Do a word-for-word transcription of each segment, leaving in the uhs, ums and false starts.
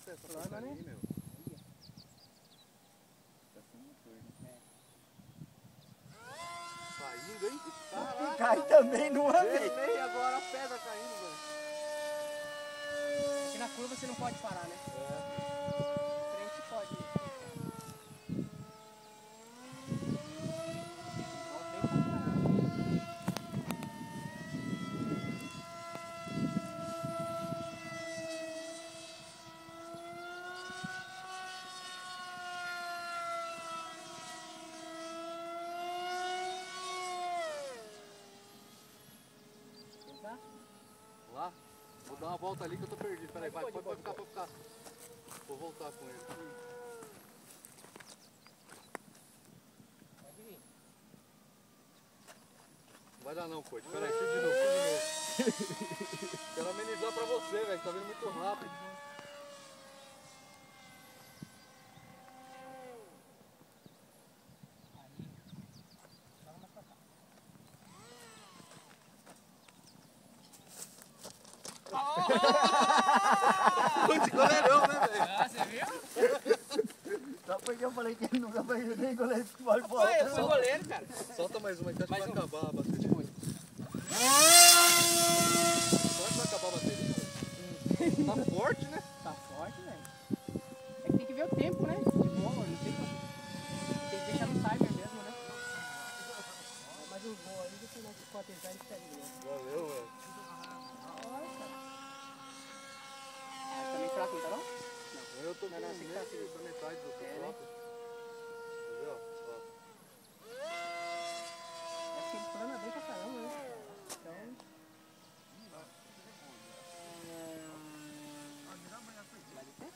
Nossa, essa Plana, coisa né? aí, meu. Saindo, hein? Caraca. Cai também numa vez. Gelei agora a pedra caindo, velho. Aqui na curva você não pode parar, né? É. Frente pode. Volta bem pra parar. Tentar? Lá. Vou dar uma volta ali que eu tô perdido. Peraí, vai, Pode, pode, pode, pode ficar, pode ficar. Vou voltar com ele. Pode vir. Não vai dar não, Coit. Peraí, tira de novo, tira de novo. Quero amenizar pra você, velho. Tá vindo muito rápido. De goleirão, né, velho? Ah, você viu? Só porque eu falei que ele nunca foi nem goleiro de futebol de Pai, eu bola. sou goleiro, cara. Solta mais uma aí, que acho que Mais vai um. acabar a bateria. Será que vai acabar a bateria? Tá forte, né? Tá forte, velho. É que tem que ver o tempo, né? De bola, não sei como. Tem que deixar no timer mesmo, né? Mas um gol ali, você não pode tentar ele pega, né? Valeu, velho. Olha, cara. Ah, também fraco, não tá não? Eu tô com Não, não, o assim que meio tá assim. da metade do É, né? troca. Quer ver, ó? Ó. Acho que ele plana bem pra caramba, né? Então... Vai de pé?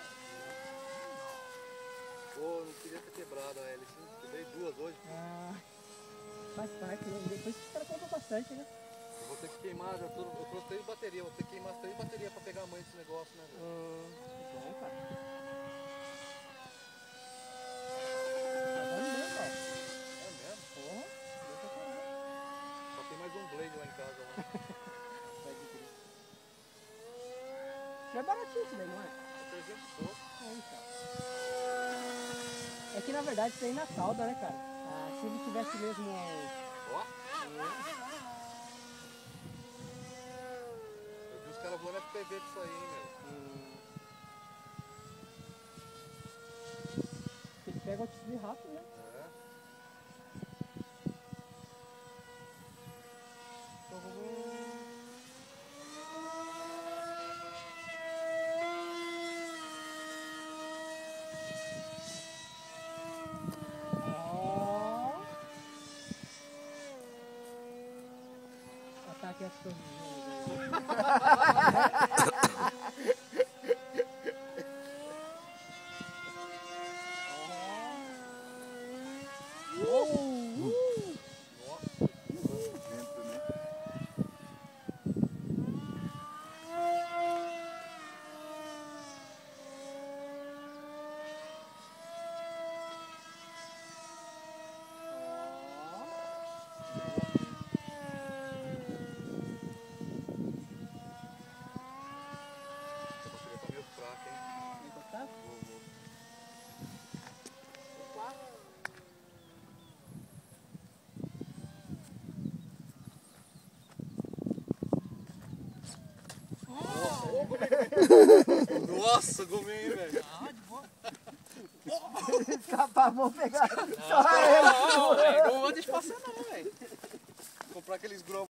Pô, não queria ter quebrado a hélice. Eu dei duas hoje. Ah, faz parte, né? Depois os caras compram bastante, né? Eu vou ter que queimar, já tô, eu trouxe três baterias, vou ter que queimar as três baterias pra pegar a mãe desse negócio, né, velho? Hum, bom, cara. Tá dando bem, cara. É mesmo? Porra, deu pra caramba. Só tem mais um blade lá em casa, né? Vai de crer. Já é baratinho isso daí, não é? É trezentos e pouco. É, então. É que na verdade isso aí na calda, né, cara? Ah, se ele tivesse mesmo... Ó. Eu vi os caras voando F P V disso aí, hein, meu. Hum, ele pega o altitude rápido, né? É. Então vamos... Ó. Ataque as coisas. A bateria tá meio fraca, hein? Vai encostar? Vou, vou. Nossa, gomei, velho. Ah, de boa. Escapar, vou pegar. Só Não, velho, não vou deixar passar não, velho. Comprar aqueles